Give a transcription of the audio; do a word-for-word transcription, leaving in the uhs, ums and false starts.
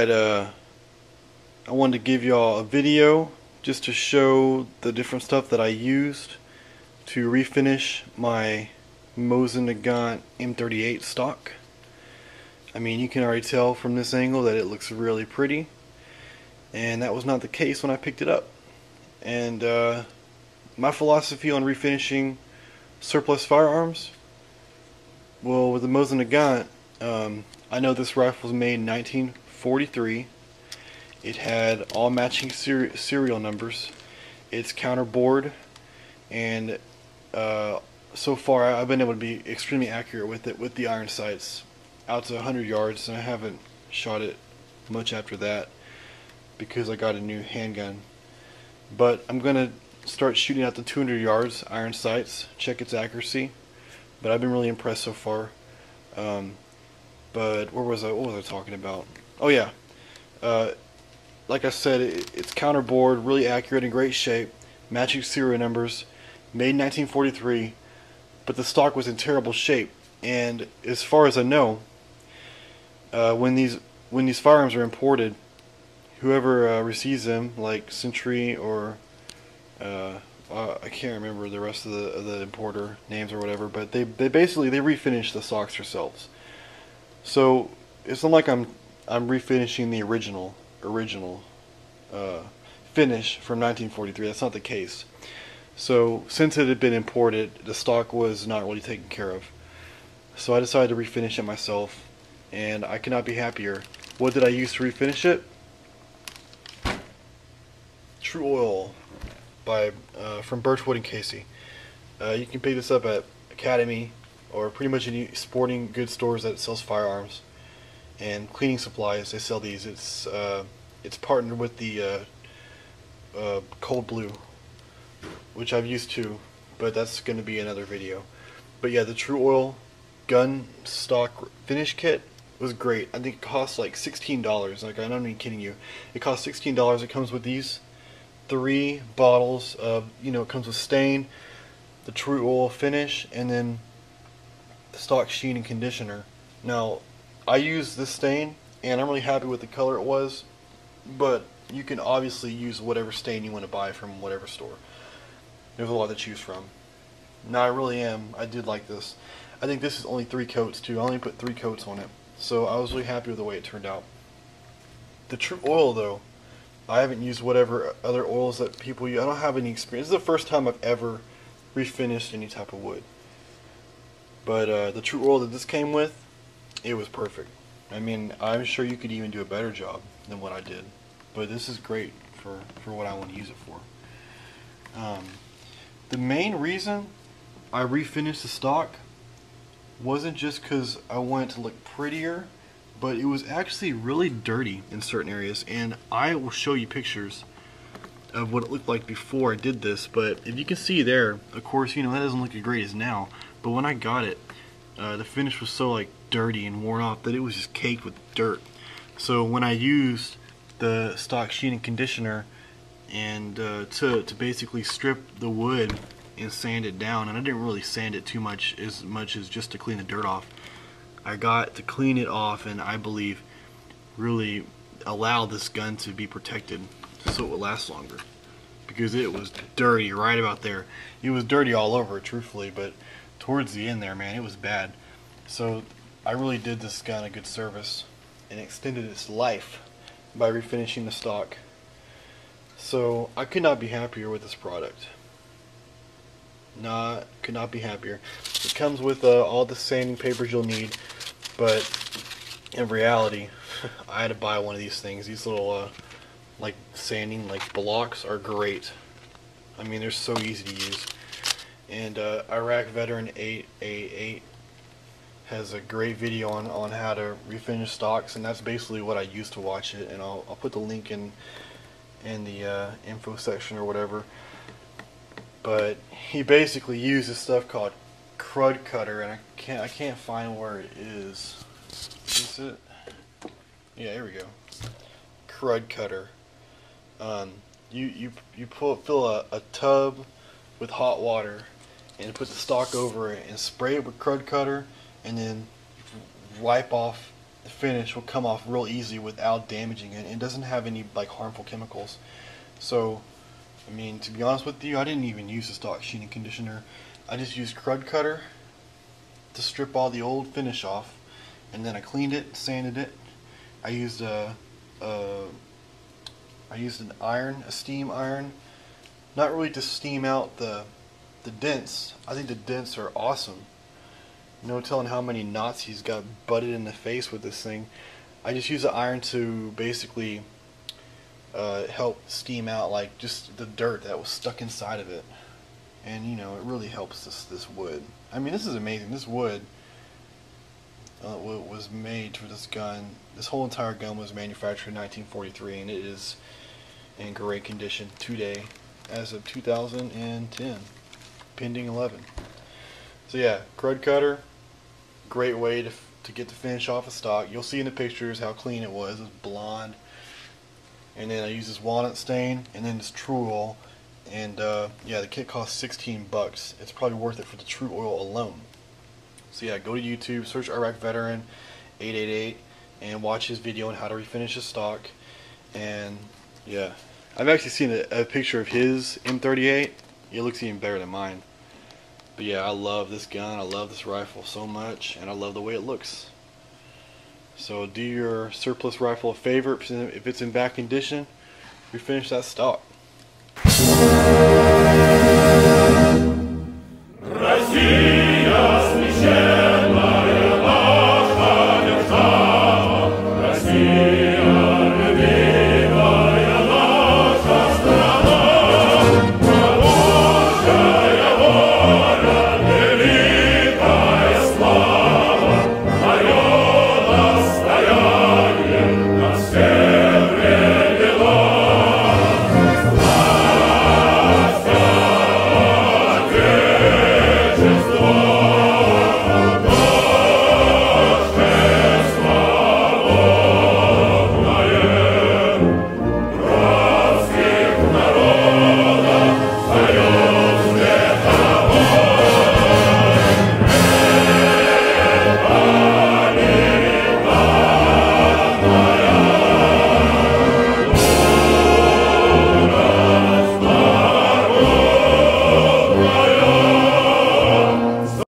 I'd uh, I wanted to give y'all a video just to show the different stuff that I used to refinish my Mosin Nagant M thirty-eight stock. I mean, you can already tell from this angle that it looks really pretty, and that was not the case when I picked it up. And uh, my philosophy on refinishing surplus firearms, well, with the Mosin Nagant, um, I know this rifle was made in nineteen forty-three. It had all matching seri serial numbers. It's counterbored, and uh, so far I've been able to be extremely accurate with it with the iron sights out to one hundred yards, and I haven't shot it much after that because I got a new handgun. But I'm gonna start shooting out to two hundred yards iron sights, check its accuracy. But I've been really impressed so far. Um, but where was I? What was I talking about? Oh yeah, uh, like I said, it, it's counterbored, really accurate, in great shape, matching serial numbers, made in nineteen forty-three. But the stock was in terrible shape, and as far as I know, uh, when these when these firearms are imported, whoever uh, receives them, like Century or uh, uh, I can't remember the rest of the, of the importer names or whatever, but they they basically they refinish the stocks themselves. So it's not like I'm I'm refinishing the original original uh, finish from nineteen forty-three. That's not the case. So since it had been imported, the stock was not really taken care of. So I decided to refinish it myself, and I cannot be happier. What did I use to refinish it? True Oil by uh, from Birchwood and Casey. Uh, you can pick this up at Academy or pretty much any sporting goods stores that sells firearms and cleaning supplies. They sell these. It's uh, it's partnered with the uh, uh, Cold Blue, which I've used too, but that's going to be another video. But yeah, the True Oil gun stock finish kit was great. I think it cost like sixteen dollars. Like, I'm not even kidding you. It cost sixteen dollars. It comes with these three bottles of, you know, it comes with stain, the True Oil finish, and then the stock sheen and conditioner. Now, I use this stain, and I'm really happy with the color it was, but you can obviously use whatever stain you want to buy from whatever store. There's a lot to choose from. Now, I really am. I did like this. I think this is only three coats, too. I only put three coats on it, so I was really happy with the way it turned out. The True Oil, though, I haven't used whatever other oils that people use. I don't have any experience. This is the first time I've ever refinished any type of wood. But uh, the True Oil that this came with, it was perfect. I mean, I'm sure you could even do a better job than what I did. But this is great for, for what I want to use it for. Um, the main reason I refinished the stock wasn't just because I wanted to look prettier, but it was actually really dirty in certain areas, and I will show you pictures of what it looked like before I did this. But if you can see there, of course, you know, that doesn't look as great as now, but when I got it, uh, the finish was so like dirty and worn off that it was just caked with dirt. So when I used the stock sheen and conditioner and uh, to, to basically strip the wood and sand it down, and I didn't really sand it too much, as much as just to clean the dirt off, I got to clean it off, and I believe really allow this gun to be protected so it would last longer, because it was dirty right about there. It was dirty all over, truthfully, but towards the end there, man, it was bad. So I really did this gun a good service and extended its life by refinishing the stock. So I could not be happier with this product. Not, could not be happier. It comes with uh, all the sanding papers you'll need, but in reality, I had to buy one of these things. These little, uh, like, sanding, like, blocks are great. I mean, they're so easy to use. And uh, Iraq Veteran eight eighty-eight has a great video on, on how to refinish stocks, and that's basically what I used to watch it. And I'll, I'll put the link in, in the uh, info section or whatever. But he basically uses stuff called Crud Cutter, and I can't I can't find where it is. Is it? Yeah, here we go. Crud Cutter. Um, you you you pull fill a, a tub with hot water and put the stock over it and spray it with Crud Cutter, and then wipe off the finish will come off real easy without damaging it. It doesn't have any like harmful chemicals. So, I mean, to be honest with you, I didn't even use the stock sheen and conditioner. I just used Crud Cutter to strip all the old finish off, and then I cleaned it, sanded it. I used a, a I used an iron, a steam iron, not really to steam out the the dents. I think the dents are awesome. No telling how many knots he's got butted in the face with this thing. I just use the iron to basically uh, help steam out like just the dirt that was stuck inside of it, and you know, it really helps this this wood. I mean, this is amazing. This wood uh, was made for this gun. This whole entire gun was manufactured in nineteen forty-three, and it is in great condition today as of two thousand ten, pending eleven. So yeah, Crud Cutter, great way to, to get the finish off of stock. You'll see in the pictures how clean it was. It was blonde. And then I use this walnut stain and then this True Oil. And uh, yeah, the kit costs sixteen bucks. It's probably worth it for the True Oil alone. So yeah, go to YouTube, search Iraq Veteran eight eight eight, and watch his video on how to refinish his stock. And yeah, I've actually seen a, a picture of his M thirty-eight. It looks even better than mine. But yeah, I love this gun, I love this rifle so much, and I love the way it looks. So do your surplus rifle a favor. If it's in bad condition, refinish that stock. Россия!